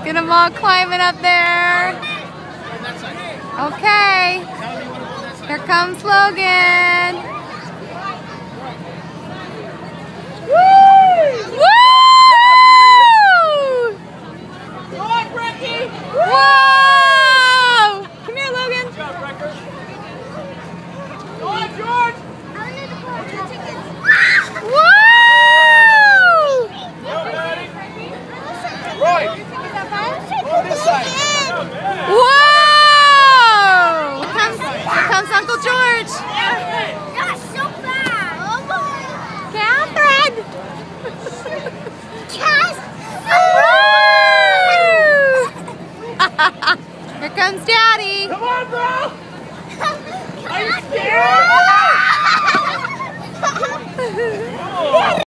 Get them all climbing up there. Okay. Here comes Logan.